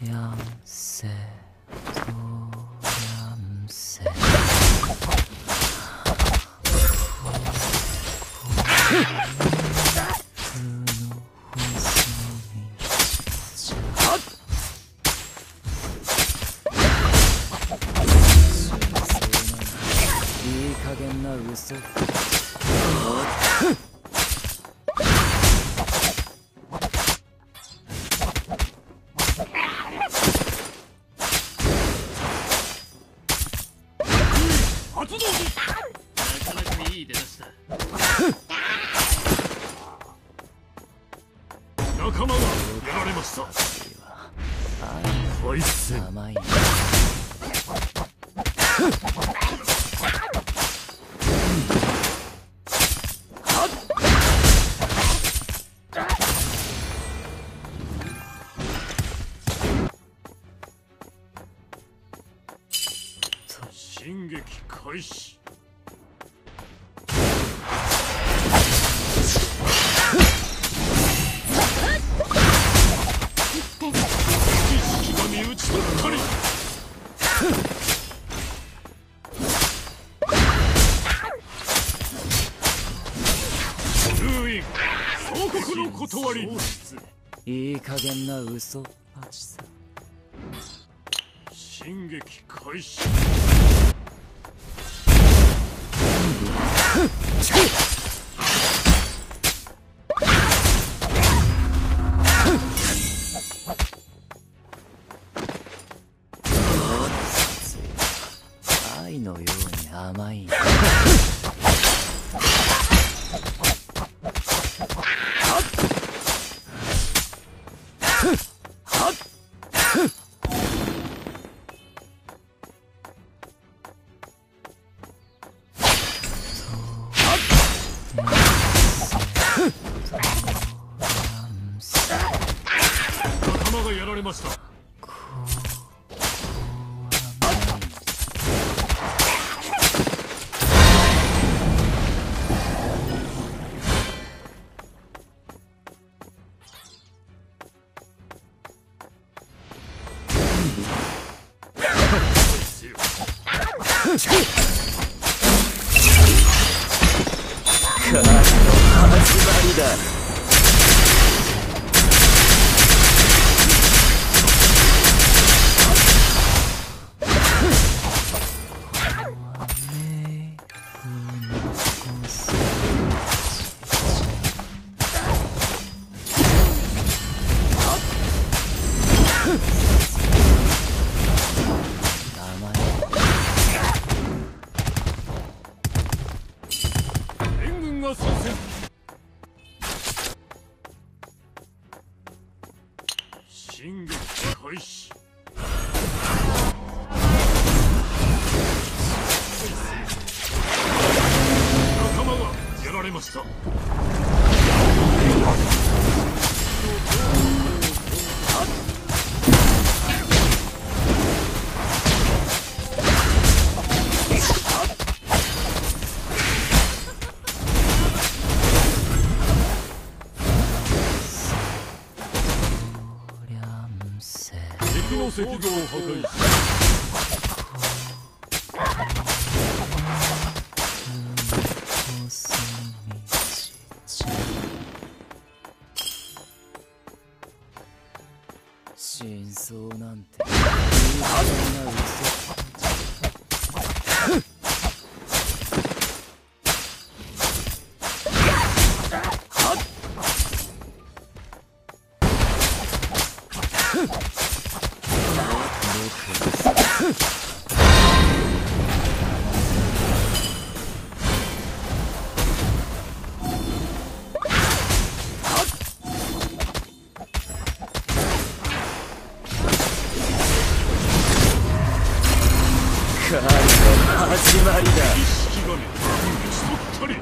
얌세 도얌세いい加減な嘘発動です。なかなかいい出だしだ。仲間がやられました。敗戦。甘い。進撃開始。意識が身打ち取ったり。封印総国の断り。 いい加減な嘘っぱちさ。 進撃開始。 愛のように甘い。 仲間がやられました。 狩りの始まりだ。 援軍が参戦。進撃開始。仲間がやられました。敵の石像を破壊し真相なんていい加減な嘘。狩りの始まりだ。 意識がね打ち取ったり。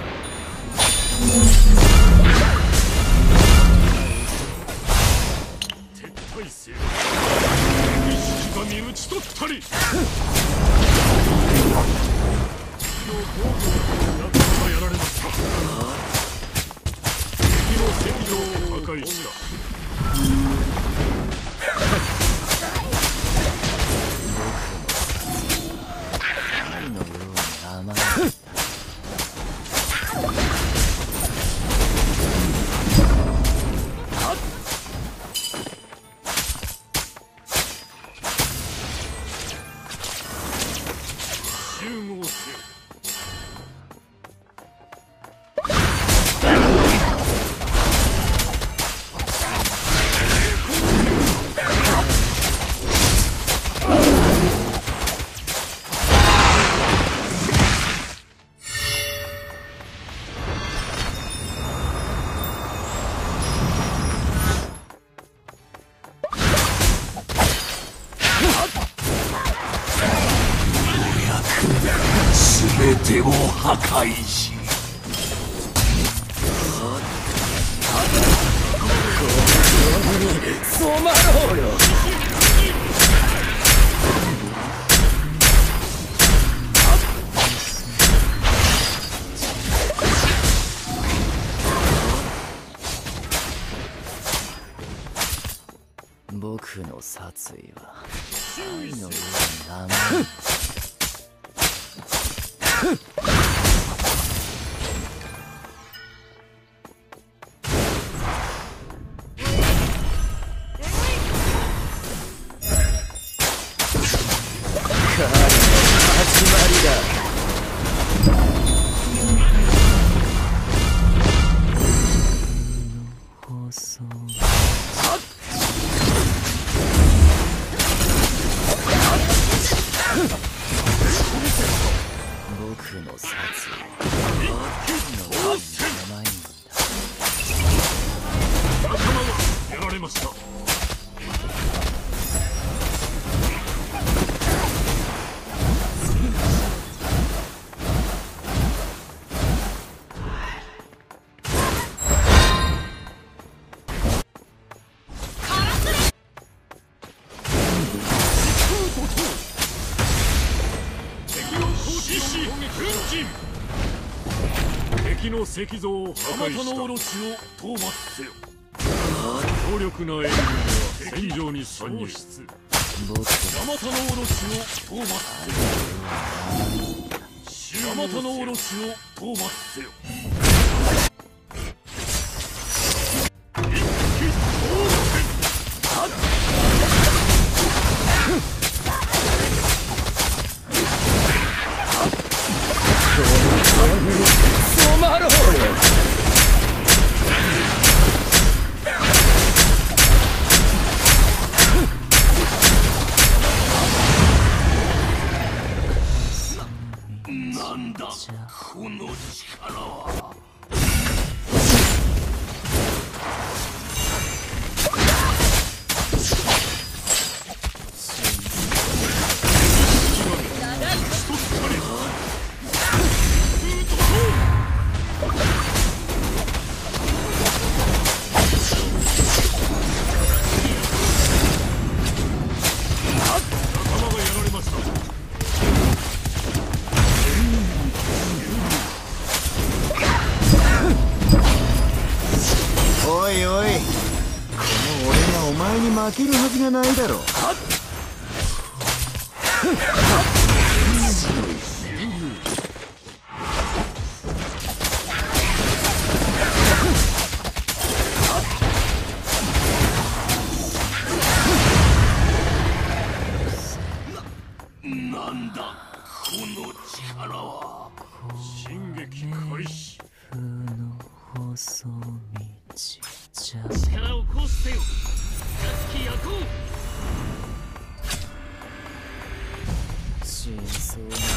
撤退せよ。意識が身打ち取ったり。仲間がやられました。敵の石像を破壊した。 全てを破壊し、 染まろうよ。僕の殺意は愛のように甘い。彼の始まりだ。僕の殺意は愛のように甘いんだ。 仲間がやられました。敵の石像を破壊した。あまたのオロチを討伐せよ。強力な援軍が戦場に参入。 僕あまたのオロチを討伐せよ。あまたのオロチを討伐せよ。 染まろうよ。 なんだこの力は。 おいおい、この俺がお前に負けるはずがないだろう。 なんだこの力は。 進撃開始。 風の細道じゃ。 力を行使せよ。暁夜行。 真相に